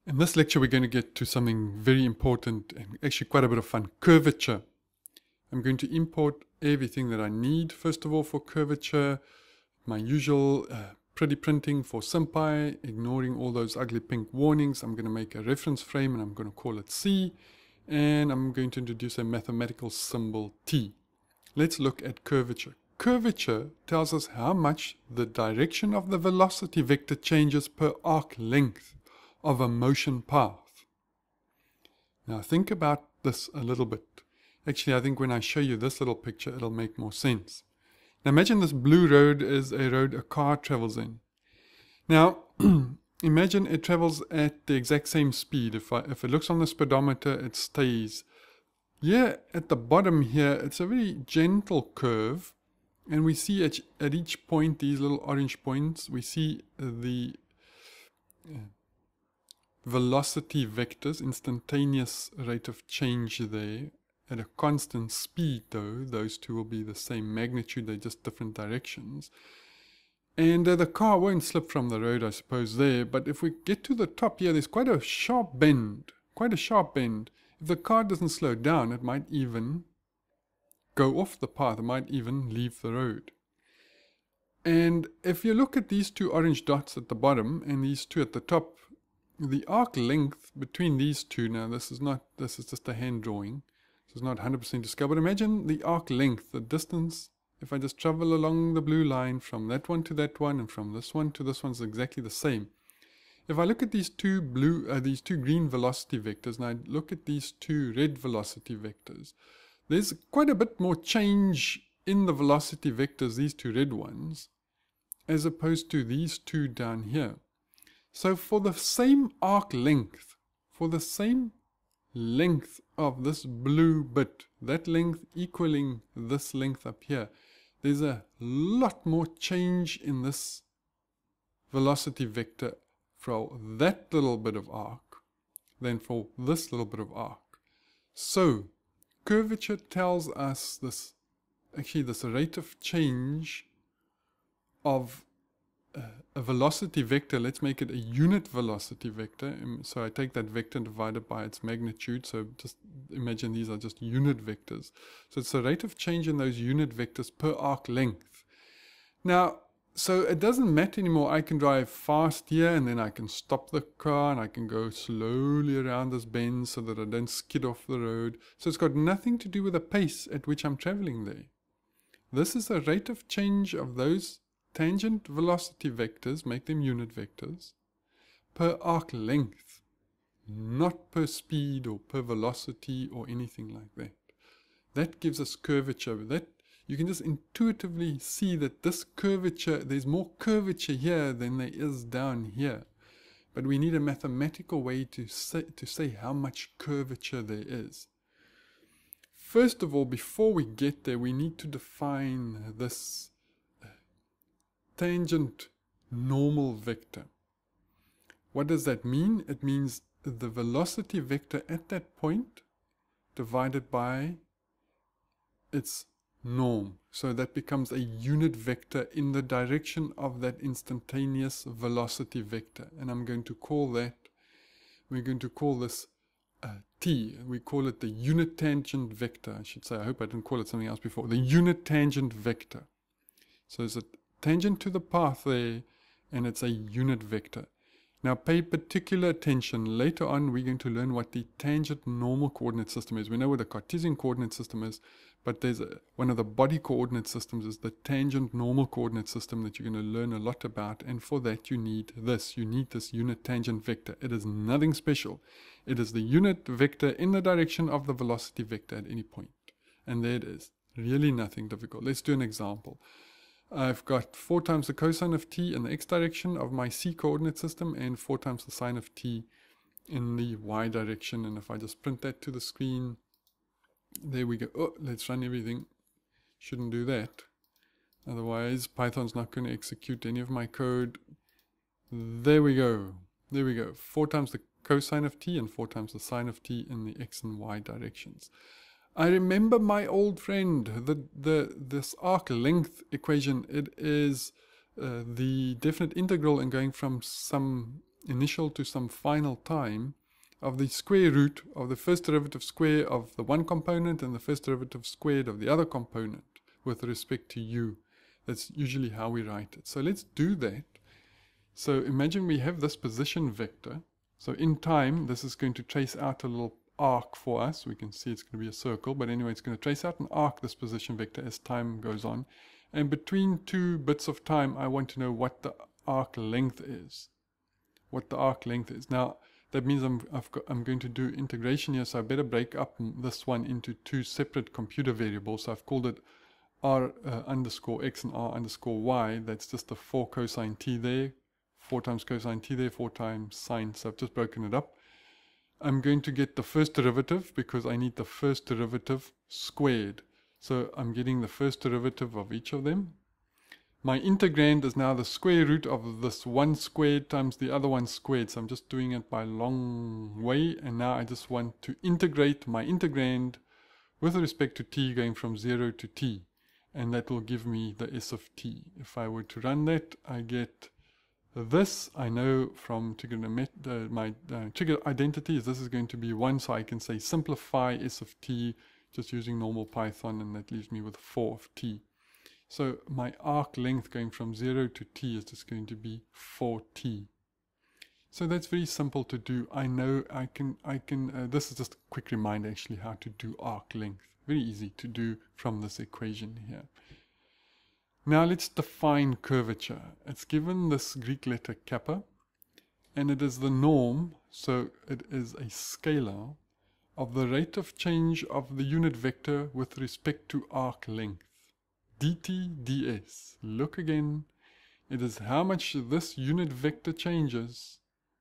In this lecture, we're going to get to something very important and actually quite a bit of fun: curvature. I'm going to import everything that I need. First of all, for curvature, my usual pretty printing for SymPy, ignoring all those ugly pink warnings. I'm going to make a reference frame and I'm going to call it C. And I'm going to introduce a mathematical symbol T. Let's look at curvature. Curvature tells us how much the direction of the velocity vector changes per arc length of a motion path. Now think about this a little bit. Actually, I think when I show you this little picture, it'll make more sense. Now imagine this blue road is a road a car travels in. Now, imagine it travels at the exact same speed. If it looks on the speedometer, it stays. Here at the bottom here, it's a very gentle curve. And we see at each point, these little orange points, we see the velocity vectors, instantaneous rate of change there. At a constant speed though, those two will be the same magnitude, they're just different directions. And the car won't slip from the road, I suppose, there. But if we get to the top here, there's quite a sharp bend. If the car doesn't slow down, it might even go off the path. It might even leave the road. And if you look at these two orange dots at the bottom and these two at the top, the arc length between these two, now this is just a hand drawing, so it's not 100% to scale, but imagine the arc length, the distance, if I just travel along the blue line from that one to that one and from this one to this one, is exactly the same. If I look at these two green velocity vectors, and I look at these two red velocity vectors, there's quite a bit more change in the velocity vectors, these two red ones, as opposed to these two down here. So for the same arc length, for the same length of this blue bit, that length equaling this length up here, there's a lot more change in this velocity vector for that little bit of arc than for this little bit of arc. So curvature tells us this rate of change of a velocity vector. Let's make it a unit velocity vector. So I take that vector and divide it by its magnitude. So just imagine these are just unit vectors. So it's the rate of change in those unit vectors per arc length. Now, so it doesn't matter anymore. I can drive fast here and then I can stop the car and I can go slowly around this bend so that I don't skid off the road. So it's got nothing to do with the pace at which I'm traveling there. This is the rate of change of those tangent velocity vectors, make them unit vectors, per arc length, not per speed or per velocity or anything like that. That gives us curvature. That you can just intuitively see that this curvature, there's more curvature here than there is down here. But we need a mathematical way to say how much curvature there is. First of all, before we get there, we need to define this tangent normal vector. What does that mean? It means the velocity vector at that point divided by its norm. So that becomes a unit vector in the direction of that instantaneous velocity vector. And we're going to call this T. We call it the unit tangent vector, I should say. I hope I didn't call it something else before. The unit tangent vector. So it's a tangent to the path there, and it's a unit vector. Now pay particular attention. Later on we're going to learn what the tangent normal coordinate system is. We know what the Cartesian coordinate system is, but there's one of the body coordinate systems is the tangent normal coordinate system that you're going to learn a lot about, and for that you need this. You need this unit tangent vector. It is nothing special. It is the unit vector in the direction of the velocity vector at any point. And there it is. Really nothing difficult. Let's do an example. I've got 4 times the cosine of t in the x direction of my c coordinate system and 4 times the sine of t in the y direction. And if I just print that to the screen, there we go. Oh, let's run everything. Shouldn't do that. Otherwise, Python's not going to execute any of my code. There we go. There we go. 4 times the cosine of t and 4 times the sine of t in the x and y directions. I remember my old friend, this arc length equation. It is the definite integral and going from some initial to some final time of the square root of the first derivative square of the one component and the first derivative squared of the other component with respect to u. That's usually how we write it. So let's do that. So imagine we have this position vector. So in time, this is going to trace out a little arc for us. We can see it's going to be a circle, but anyway, it's going to trace out an arc, this position vector, as time goes on. And between two bits of time, I want to know what the arc length is. Now, that means I'm going to do integration here, so I better break up this one into two separate computer variables. So I've called it r underscore x and r underscore y. That's just the 4 cosine t there, 4 times cosine t there, 4 times sine. So I've just broken it up. I'm going to get the first derivative because I need the first derivative squared. So I'm getting the first derivative of each of them. My integrand is now the square root of this one squared times the other one squared. So I'm just doing it by long way. And now I just want to integrate my integrand with respect to t going from 0 to t. And that will give me the s of t. If I were to run that, I get this. I know from my trigger identity is this is going to be 1. So I can say simplify s of t just using normal Python. And that leaves me with 4 of t. So my arc length going from 0 to t is just going to be 4t. So that's very simple to do. I know I can, this is just a quick reminder actually how to do arc length. Very easy to do from this equation here. Now let's define curvature. It's given this Greek letter kappa, and it is the norm, so it is a scalar, of the rate of change of the unit vector with respect to arc length. dt ds. Look again. It is how much this unit vector changes,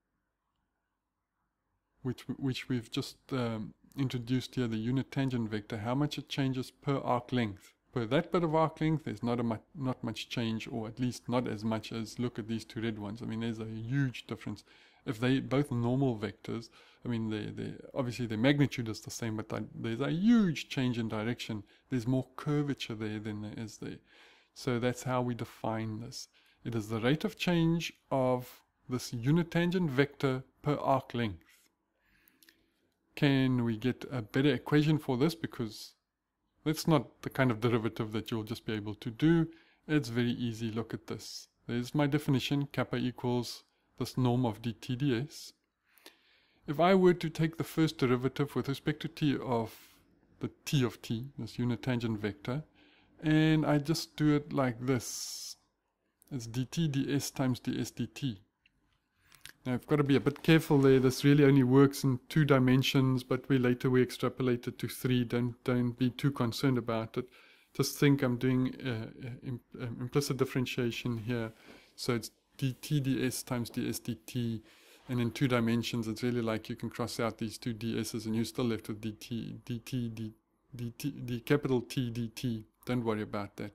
which we've just introduced here, the unit tangent vector, how much it changes per arc length. Per that bit of arc length, there's not much change, or at least not as much as, look at these two red ones. I mean, there's a huge difference. If they both normal vectors, I mean, obviously their magnitude is the same, but there's a huge change in direction. There's more curvature there than there is there. So that's how we define this. It is the rate of change of this unit tangent vector per arc length. Can we get a better equation for this? Because that's not the kind of derivative that you'll just be able to do. It's very easy. Look at this. There's my definition. Kappa equals this norm of dt ds. If I were to take the first derivative with respect to t of the t of t, this unit tangent vector, and I just do it like this, it's dt ds times ds dt. Now I've got to be a bit careful there. This really only works in 2 dimensions, but later we extrapolate it to 3. Don't be too concerned about it. Just think I'm doing implicit differentiation here. So it's dt ds times ds dt, and in 2 dimensions it's really like you can cross out these 2 ds's and you're still left with capital T dt. Don't worry about that.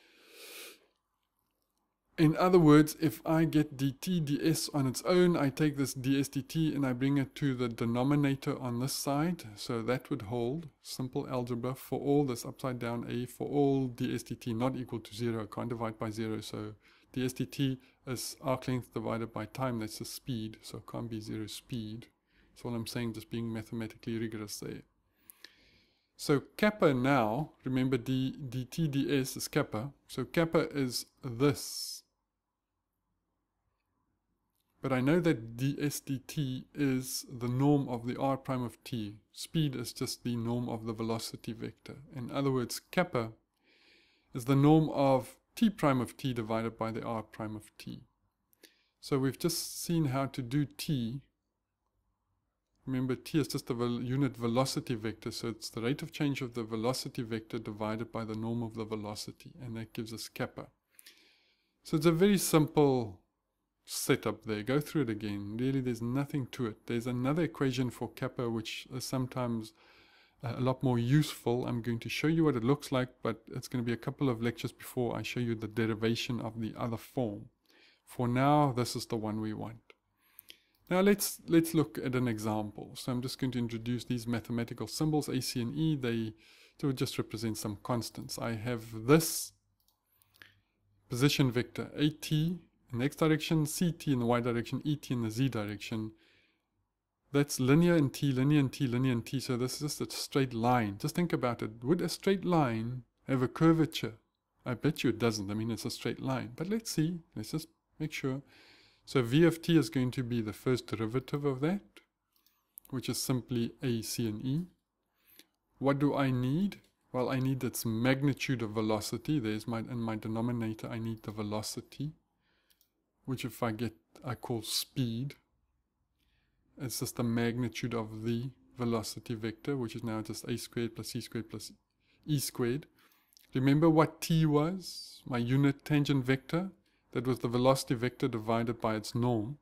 In other words, if I get dt ds on its own, I take this ds dt and I bring it to the denominator on this side. So that would hold, simple algebra, for all this upside down a, for all ds dt not equal to 0. I can't divide by 0. So ds dt is arc length divided by time. That's the speed. So it can't be 0 speed. That's all I'm saying, just being mathematically rigorous there. So kappa now, remember dt ds is kappa. So kappa is this. But I know that ds dt is the norm of the r prime of t. Speed is just the norm of the velocity vector. In other words, kappa is the norm of t prime of t divided by the r prime of t. So we've just seen how to do t. Remember, t is just the unit velocity vector, so it's the rate of change of the velocity vector divided by the norm of the velocity, and that gives us kappa. So it's a very simple setup there. Go through it again. Really, there's nothing to it. There's another equation for kappa which is sometimes a lot more useful. I'm going to show you what it looks like, but it's going to be a couple of lectures before I show you the derivation of the other form. For now, this is the one we want. Now let's look at an example. So I'm just going to introduce these mathematical symbols, A, C, and E. They would just represent some constants. I have this position vector, AT, in the x direction, ct in the y direction, et in the z direction. That's linear in t, linear in t, linear in t. So this is just a straight line. Just think about it. Would a straight line have a curvature? I bet you it doesn't. I mean, it's a straight line. But let's see. Let's just make sure. So v of t is going to be the first derivative of that, which is simply a, c, and e. What do I need? Well, I need its magnitude of velocity. There's in my denominator, I need the velocity, which if I call speed. It's just the magnitude of the velocity vector, which is now just a squared plus c squared plus e squared. Remember what t was? My unit tangent vector. That was the velocity vector divided by its norm.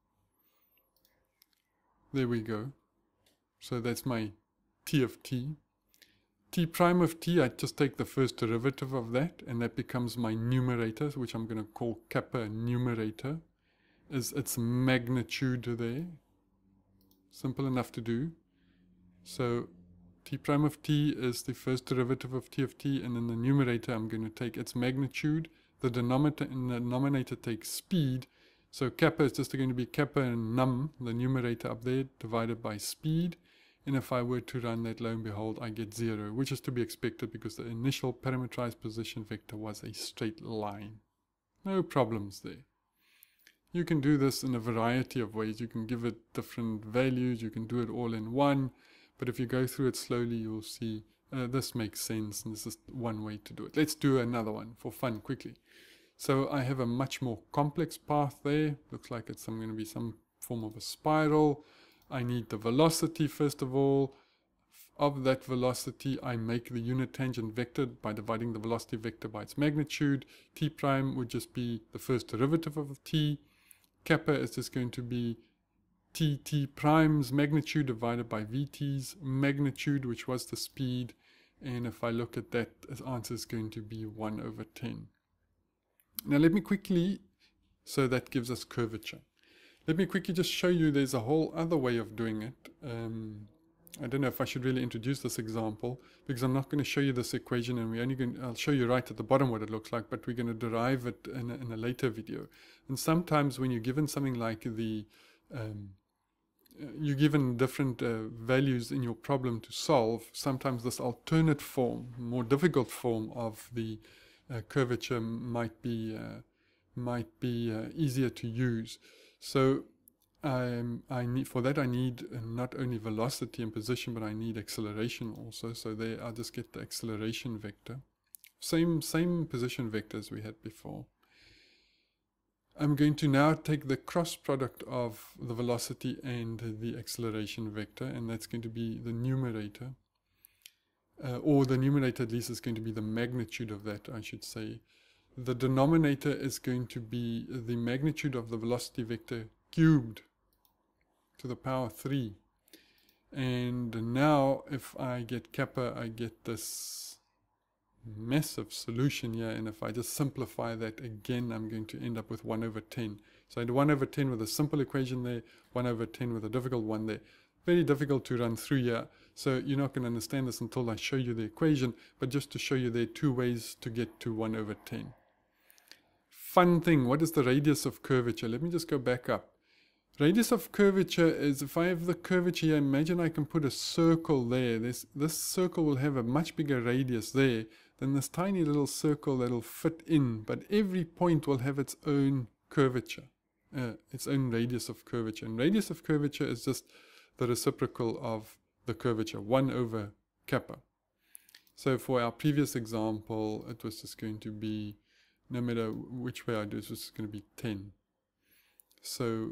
There we go. So that's my t of t. T prime of t, I just take the first derivative of that, and that becomes my numerator, which I'm going to call kappa numerator, is its magnitude there. Simple enough to do. So t prime of t is the first derivative of t of t, and in the numerator I'm going to take its magnitude. The denominator takes speed, so kappa is just going to be kappa and num, the numerator up there, divided by speed. And if I were to run that, lo and behold, I get 0, which is to be expected because the initial parameterized position vector was a straight line. No problems there. You can do this in a variety of ways. You can give it different values. You can do it all in one. But if you go through it slowly, you'll see this makes sense. And this is one way to do it. Let's do another one for fun quickly. So I have a much more complex path there. Looks like it's going to be some form of a spiral. I need the velocity first of all. Of that velocity, I make the unit tangent vector by dividing the velocity vector by its magnitude. T prime would just be the first derivative of t. Kappa is just going to be tt prime's magnitude divided by vt's magnitude, which was the speed. And if I look at that, the answer is going to be 1 over 10. Now let me quickly, so that gives us curvature. Let me quickly just show you there's a whole other way of doing it. I don't know if I should really introduce this example, because I'm not going to show you this equation, and I'll show you right at the bottom what it looks like, but we're going to derive it in a later video. And sometimes when you're given something like you're given different values in your problem to solve, sometimes this alternate form, more difficult form of the curvature might be easier to use. So I need not only velocity and position, but I need acceleration also. So there I'll just get the acceleration vector. Same position vector as we had before. I'm going to now take the cross product of the velocity and the acceleration vector, and that's going to be the numerator. Or the numerator at least is going to be the magnitude of that, I should say. The denominator is going to be the magnitude of the velocity vector cubed to the power 3. And now if I get kappa, I get this massive solution here, and if I just simplify that again, I'm going to end up with 1 over 10. So I had 1 over 10 with a simple equation there, 1 over 10 with a difficult one there. Very difficult to run through here, so you're not going to understand this until I show you the equation, but just to show you there are two ways to get to 1 over 10. Fun thing, what is the radius of curvature? Let me just go back up. Radius of curvature is, if I have the curvature here, imagine I can put a circle there. This circle will have a much bigger radius there than this tiny little circle that will fit in, but every point will have its own curvature, its own radius of curvature. And radius of curvature is just the reciprocal of the curvature, 1 over kappa. So for our previous example, it was just going to be, no matter which way I do, it's just going to be 10. So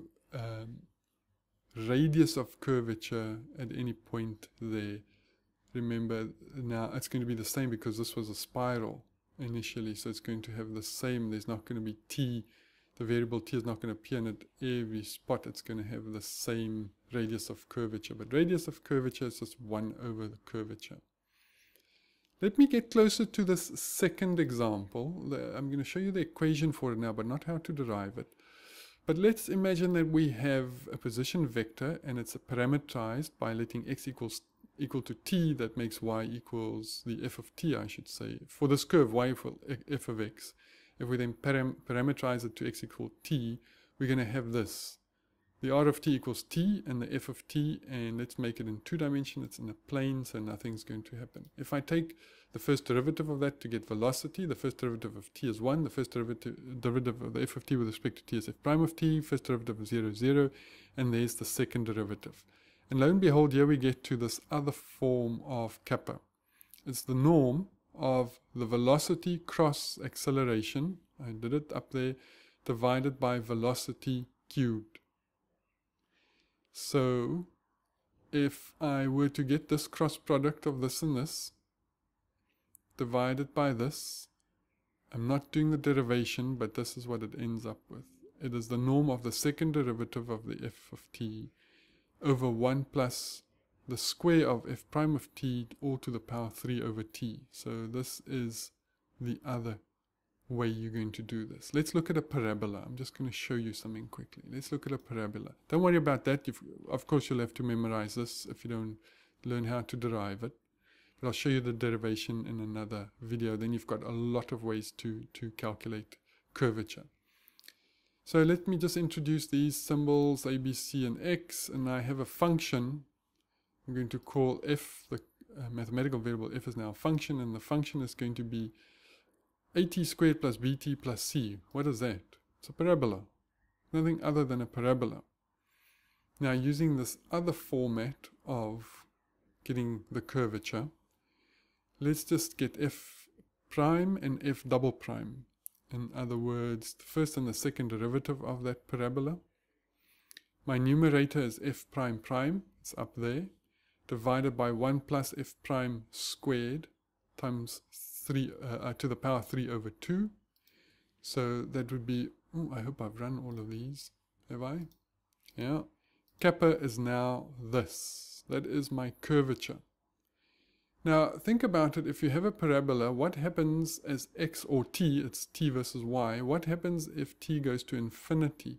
radius of curvature at any point there, remember now it's going to be the same because this was a spiral initially, so it's going to have the same. There's not going to be t, the variable t is not going to appear in at every spot. It's going to have the same radius of curvature, but radius of curvature is just 1 over the curvature. Let me get closer to this second example. I'm going to show you the equation for it now, but not how to derive it. But let's imagine that we have a position vector and it's parameterized by letting x equal to t. That makes y equals the f of t, I should say, for this curve, y equal f of x. if we then parameterize it to x equal t, we're going to have this. The r of t equals t and the f of t, and let's make it in 2 dimensions. It's in a plane, so nothing's going to happen. If I take the first derivative of that to get velocity, the first derivative of t is 1, the first derivative of the f of t with respect to t is f prime of t, first derivative of 0 is 0, and there's the second derivative. And lo and behold, here we get to this other form of kappa. It's the norm of the velocity cross acceleration, I did it up there, divided by velocity cubed. So if I were to get this cross product of this and this divided by this, I'm not doing the derivation, but this is what it ends up with. It is the norm of the second derivative of the f of t over 1 plus the square of f prime of t all to the power 3 over t. So this is the other way you're going to do this. Let's look at a parabola. I'm just going to show you something quickly. Let's look at a parabola. Don't worry about that. Of course, you'll have to memorize this if you don't learn how to derive it. But I'll show you the derivation in another video. Then you've got a lot of ways to calculate curvature. So let me just introduce these symbols a, b, c, and x. And I have a function I'm going to call f. The mathematical variable f is now a function, and the function is going to be at squared plus bt plus c. What is that? It's a parabola. Nothing other than a parabola. Now, using this other format of getting the curvature, let's just get f prime and f double prime. In other words, the first and the second derivative of that parabola. My numerator is f prime prime, it's up there, divided by 1 plus f prime squared times 3 to the power 3 over 2. So that would be, I hope I've run all of these. Have I? Yeah. Kappa is now this. That is my curvature. Now think about it. If you have a parabola, what happens as x or t, it's t versus y, what happens if t goes to infinity?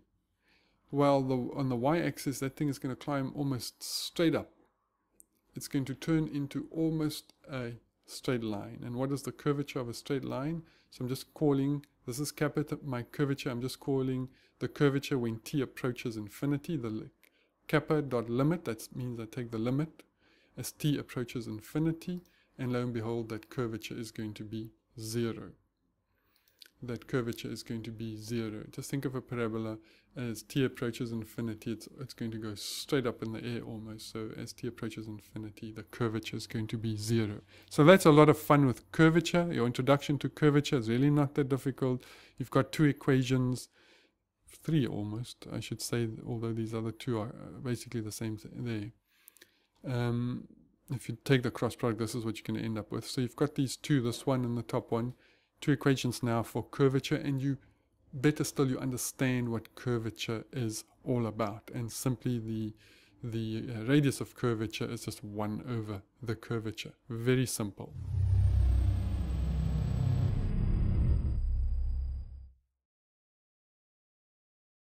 Well, on the y-axis, that thing is going to climb almost straight up. It's going to turn into almost a straight line. And what is the curvature of a straight line? So I'm just calling, this is kappa, my curvature, I'm just calling the curvature when t approaches infinity, the kappa dot limit, that means I take the limit as t approaches infinity, and lo and behold, that curvature is going to be 0. That curvature is going to be 0. Just think of a parabola as t approaches infinity, it's going to go straight up in the air almost. So as t approaches infinity, the curvature is going to be 0. So that's a lot of fun with curvature. Your introduction to curvature is really not that difficult. You've got 2 equations, 3 almost, I should say, although these other 2 are basically the same there. If you take the cross product, this is what you're going to end up with. So you've got these 2, this one and the top one, 2 equations now for curvature, and you better still you understand what curvature is all about, and simply the radius of curvature is just 1 over the curvature. Very simple.